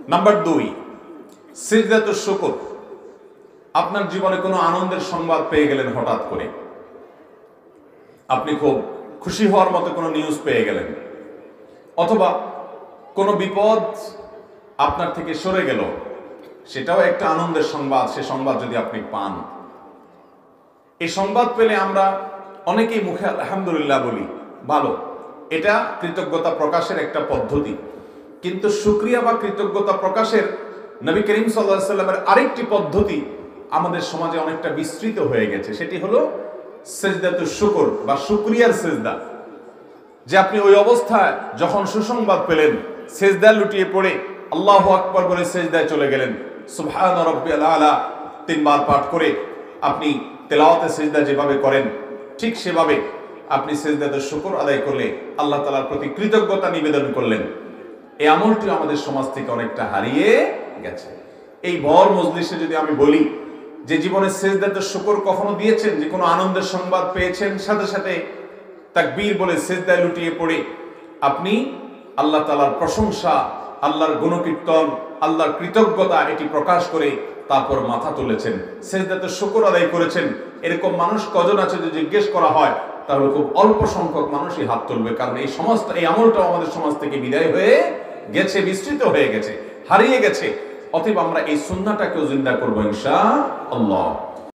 Number 2, সিজদাতুশ শুকর। আপনার জীবনে কোনো আনন্দের সংবাদ পেয়ে গেলেন, হঠাৎ করে আপনি খুব খুশি হওয়ার মতো কোনো নিউজ পেয়ে গেলেন, অথবা কোনো বিপদ আপনার থেকে সরে গেল, সেটাও একটা আনন্দের সংবাদ। সে সংবাদ যদি আপনি পান, এই সংবাদ পেলে আমরা অনেকেই মুখে আলহামদুলিল্লাহ বলি, ভালো, এটা কৃতজ্ঞতা প্রকাশের একটা পদ্ধতি। কিন্তু শুকরিয়া বা কৃতজ্ঞতা প্রকাশের নবী করিম সাল্লাল্লাহু আলাইহি ওয়াসাল্লামের আরেকটি পদ্ধতি আমাদের সমাজে অনেকটা বিস্তৃত হয়ে গেছে, সেটি হলো সিজদাতুশ শুকর বা শুকরিয়ার সিজদা। যে আপনি ওই অবস্থায় যখন সুসংবাদ পেলেন, সিজদায় লুটিয়ে পড়ে আল্লাহু আকবার বলে সিজদায় চলে গেলেন, সুবহান রাব্বিয়াল আলা 3 বার পাঠ করে আপনি তেলাওয়াতে সিজদা যেভাবে করেন, ঠিক সেভাবে আপনি সিজদাতুশ শুকর আদায় করলে আল্লাহ তাআলার প্রতি কৃতজ্ঞতা নিবেদন করলেন। এই আমলটি আমাদের সমাজ থেকে অনেকটা হারিয়ে গেছে। এই ভর মজলিসে যদি আমি বলি যে জীবনে সিজদাতুশ শুকর কখনো দিয়েছেন, যে কোনো আনন্দের সংবাদ পেয়েছেন, সাথে সাথে তাকবীর বলে সিজদায় লুটিয়ে পড়ে আপনি আল্লাহ তাআলার প্রশংসা, আল্লাহর গুণকীর্তন, আল্লাহর কৃতজ্ঞতা এটি প্রকাশ করে তারপর মাথা তুলেছেন, সিজদাতুশ শুকর আদায় করেছেন, এরকম মানুষ কজন আছে যদি জিজ্ঞেস করা হয় তাহলে খুব অল্প সংখ্যক মানুষই হাত তুলবে। কারণ এই সমস্ত এই আমলটাও আমাদের সমাজ থেকে বিদায় হয়ে গেছে, বিস্তৃত হয়ে গেছে, হারিয়ে গেছে। অতএব আমরা এই সুন্নাহটাকেও জিন্দা করবো ইনশাআল্লাহ।